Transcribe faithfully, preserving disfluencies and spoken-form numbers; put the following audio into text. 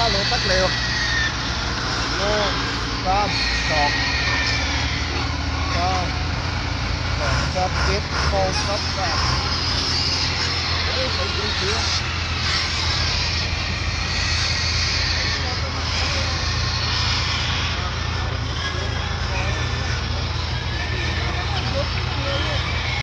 alo tắt liều luôn con sọt con sọt sắp tiếp cô sắp